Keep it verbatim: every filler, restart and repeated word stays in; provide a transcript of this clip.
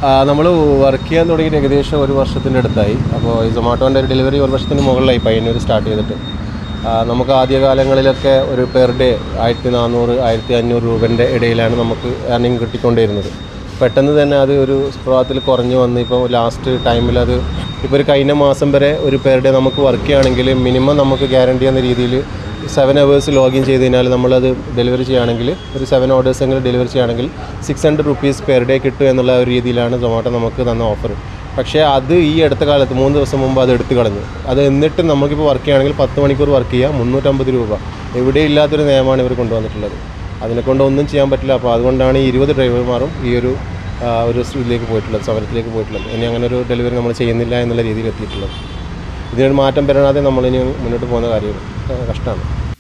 നമ്മൾ വർക്ക് ചെയ്യാൻ തുടങ്ങിയിട്ട് ഏകദേശം ഒരു വർഷത്തിൻ്റെ അടുത്തായി. അപ്പോൾ ഈ സൊമാറ്റോൻ്റെ ഒരു ഡെലിവറി ഒരു വർഷത്തിന് മുകളിലായി പയ്യന്നൂർ സ്റ്റാർട്ട് ചെയ്തിട്ട്. നമുക്ക് ആദ്യകാലങ്ങളിലൊക്കെ ഒരു പെർ ഡേ ആയിരത്തി നാനൂറ് ആയിരത്തി അഞ്ഞൂറ് രൂപേൻ്റെ ഇടയിലാണ് നമുക്ക് ഏർണിങ് കിട്ടിക്കൊണ്ടിരുന്നത്. പെട്ടെന്ന് തന്നെ അത് ഒരു സ്പ്രാത്തിൽ കുറഞ്ഞു വന്ന് ഇപ്പോൾ ലാസ്റ്റ് ടൈമിൽ അത് ഇപ്പോൾ ഒരു കഴിഞ്ഞ മാസം വരെ ഒരു പെർ ഡേ നമുക്ക് വർക്ക് ചെയ്യുകയാണെങ്കിൽ മിനിമം നമുക്ക് ഗ്യാരണ്ടി എന്ന രീതിയിൽ സെവൻ അവേഴ്സ് ലോഗിൻ ചെയ്ത് കഴിഞ്ഞാൽ നമ്മളത് ഡെലിവറി ചെയ്യുകയാണെങ്കിൽ ഒരു സെവൻ ഓർഡേഴ്സ് എങ്കിലും ഡെലിവറി ചെയ്യുകയാണെങ്കിൽ six hundred rupees per day കിട്ടും എന്നുള്ള ഒരു രീതിയിലാണ് സൊമാറ്റോ നമുക്ക് തന്ന ഓഫർ. പക്ഷേ അത് ഈ അടുത്ത കാലത്ത് മൂന്ന് ദിവസം മുമ്പ് അത് എടുത്തു കളഞ്ഞു. അത് എന്നിട്ട് നമുക്കിപ്പോൾ വർക്ക് ചെയ്യുകയാണെങ്കിൽ പത്ത് മണിക്കൂർ വർക്ക് ചെയ്യുക മുന്നൂറ്റമ്പത് രൂപ എവിടെ ഇല്ലാത്തൊരു നിയമമാണ് ഇവർ കൊണ്ടുവന്നിട്ടുള്ളത്. അതിനെക്കൊണ്ട് ഒന്നും ചെയ്യാൻ പറ്റില്ല. അപ്പോൾ അതുകൊണ്ടാണ് ഈ ഇരുപത് ഡ്രൈവർമാരും ഈ ഒരു ഒരു ഇതിലേക്ക് പോയിട്ടുള്ളത്, സമരത്തിലേക്ക് പോയിട്ടുള്ളത്. ഇനി അങ്ങനെ ഒരു ഡെലിവറി നമ്മൾ ചെയ്യുന്നില്ല എന്നുള്ള രീതിയിൽ എത്തിയിട്ടുള്ളത്. ഇതിനൊരു മാറ്റം വരാതെ നമ്മളിനി മുന്നോട്ട് പോകുന്ന കാര്യം കഷ്ടമാണ്.